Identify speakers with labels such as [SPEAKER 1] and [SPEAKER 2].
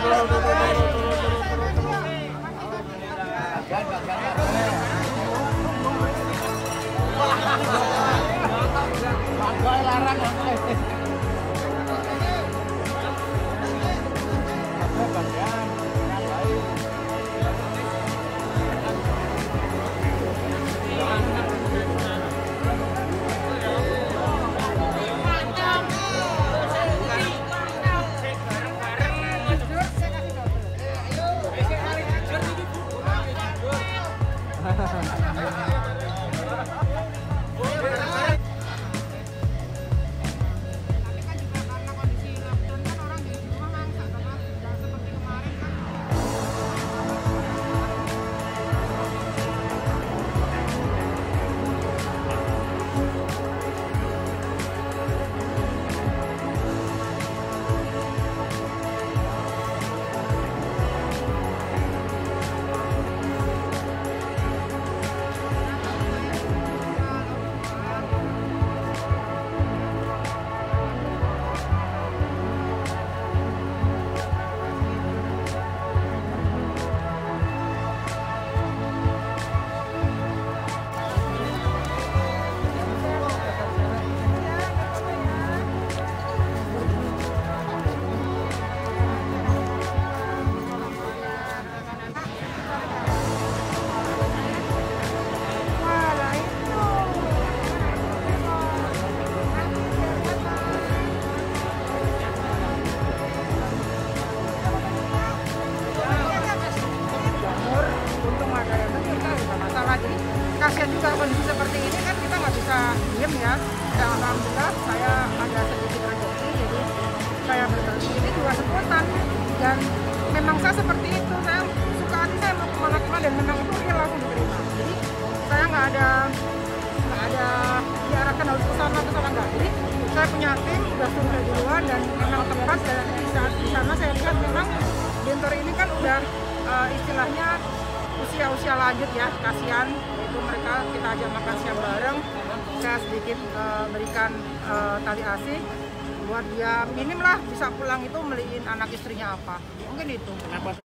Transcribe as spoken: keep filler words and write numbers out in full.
[SPEAKER 1] Kasihan juga kondisi seperti ini kan kita nggak bisa diem ya. Dan alhamdulillah saya ada sedikit rezeki, jadi saya berbagi ini juga spontan. Dan memang saya seperti itu, saya suka hati saya mau kemana-mana dan memang itu real langsung diterima. Jadi saya nggak ada nggak ada diarahkan harus ke sana ke sana nggak. Jadi saya punya tim sudah suruh saya duluan dan memang tepat, dan di saat di sana saya lihat memang Bentor ini kan udah uh, istilahnya usia-usia lanjut ya, kasihan. Itu mereka kita aja makan siang bareng, saya sedikit uh, berikan uh, tali asih buat dia minim lah bisa pulang itu beliin anak istrinya apa, mungkin itu.